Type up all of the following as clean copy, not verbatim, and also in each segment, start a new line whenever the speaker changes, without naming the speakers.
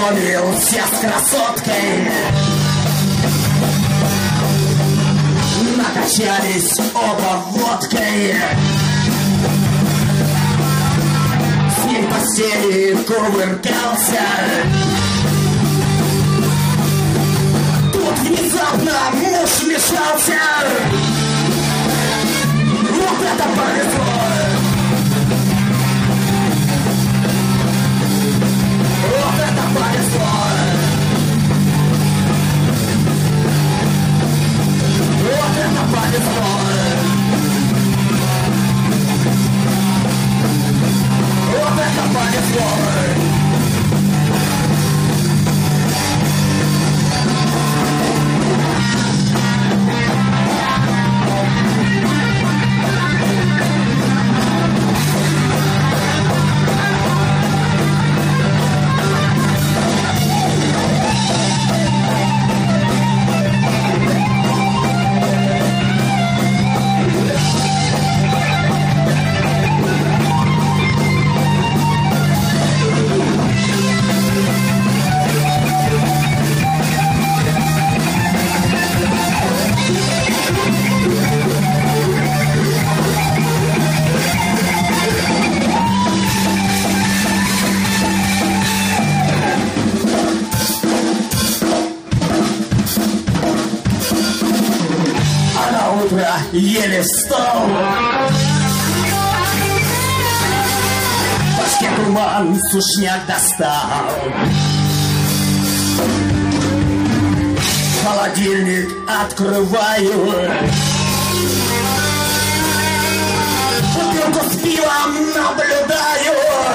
познакомился с красоткой. Накачались оба водкой. С ней в постели кувыркался. Тут внезапно муж вмешался. Вот это повезло. Вот это повезло. Вот это повезло. Вот это повезло. Еле встал. В башке туман, сушняк достал. Холодильник открываю. Бутылку с пивом наблюдаю.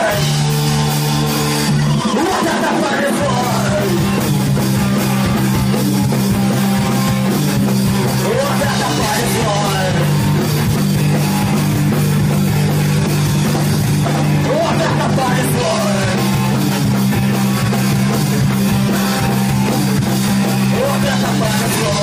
Вот это повезло. Вот это повезло. Вот это повезло. Вот это повезло.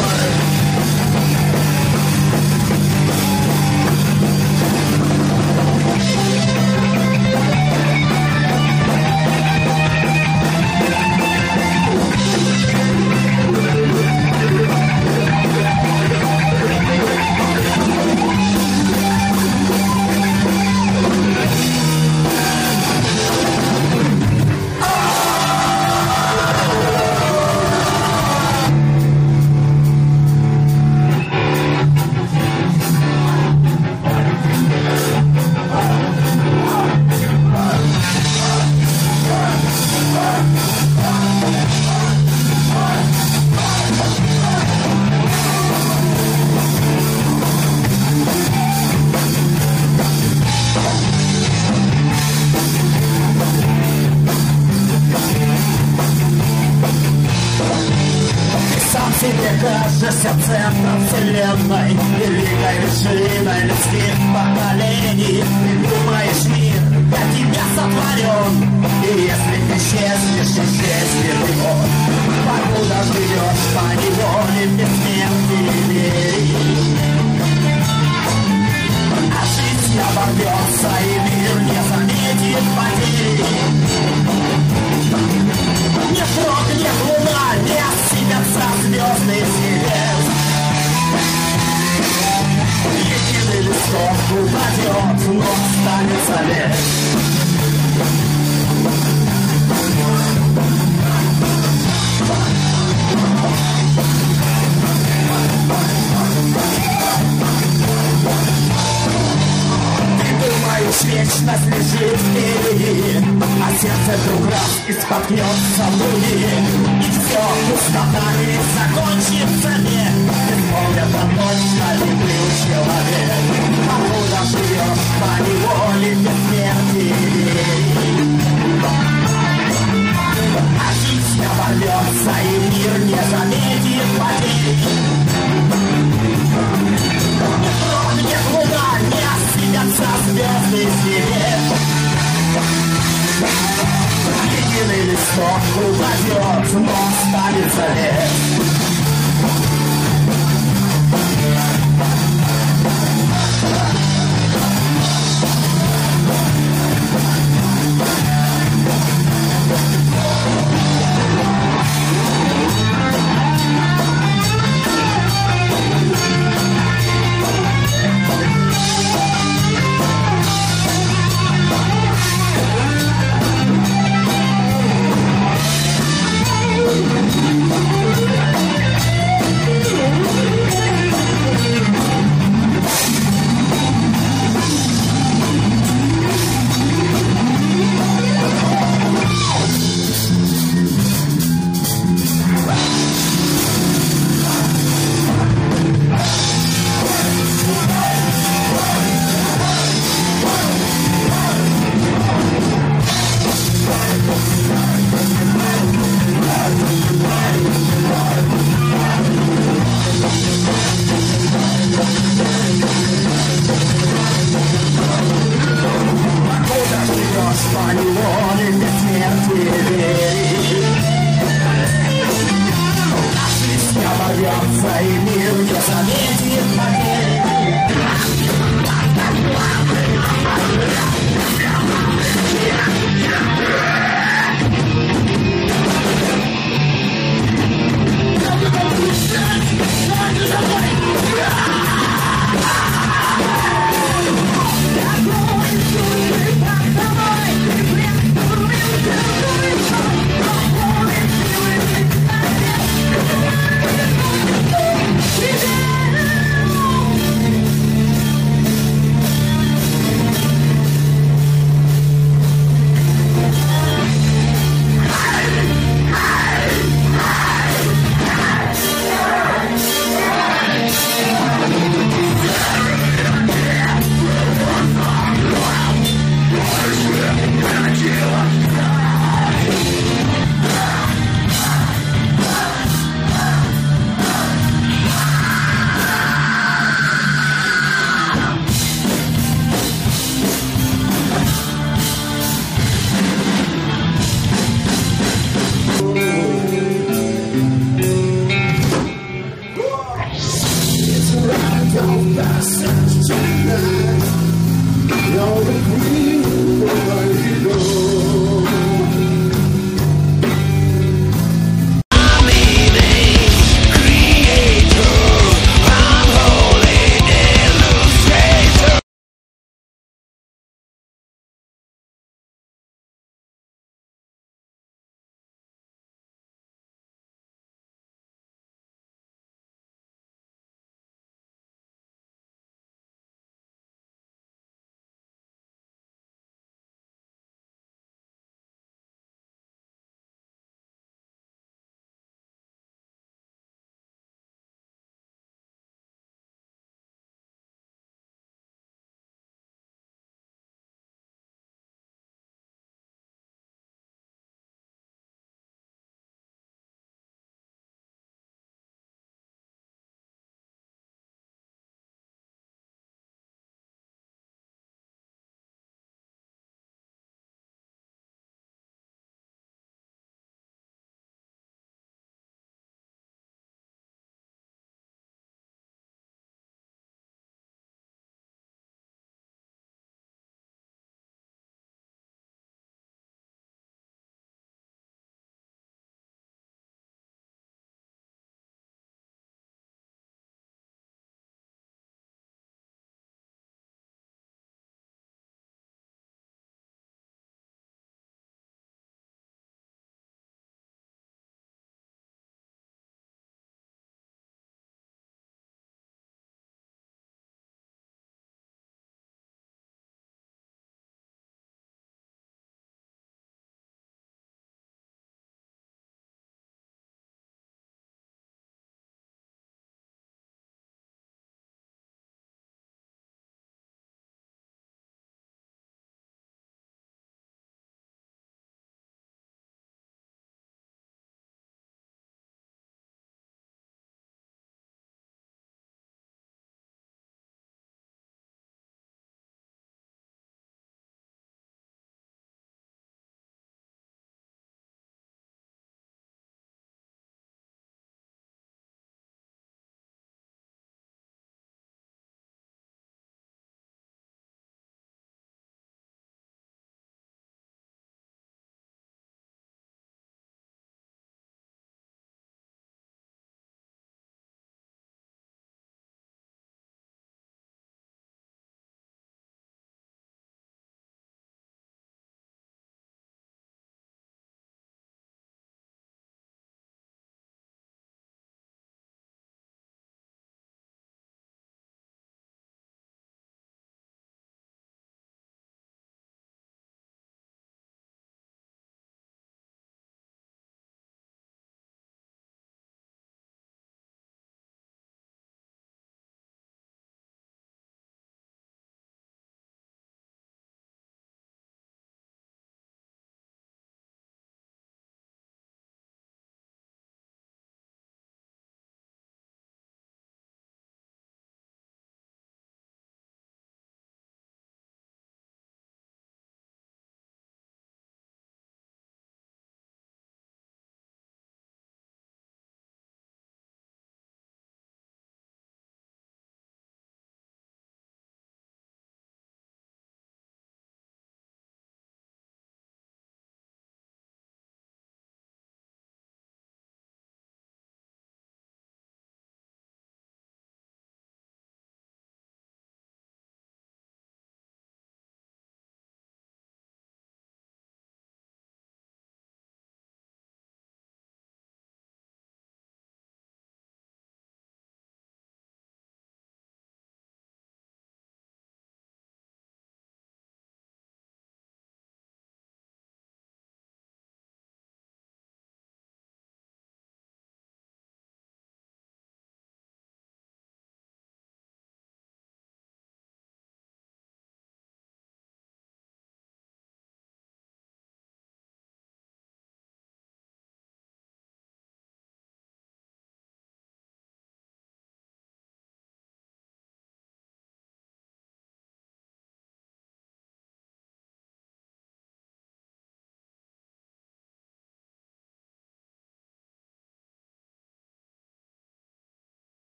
Тебе кажешься центром вселенной, великой вершиной людских поколений. Ты думаешь, мир для тебя сотворен, и если ты исчезнешь, исчезнет его. Покуда живешь по неволе бессмертия, а жизнь оборвется, и мир не заметит потери. Не дрогнет луна, не осыпятся звезды с небес. Единый листок упадет, но останется лес. Вечность лежит впереди, а сердце вдруг раз и споткнется в груди. И все пустотами закончится мир. Безмолвно точно ли ты человек? Покуда живешь по неволе бессмертия, а жизнь оборвется, и мир не заметит потерь. Не дрогнет луна, не осыпятся звезды с небес. Единый листок упадет, но останется лес. You're the queen wherever you go.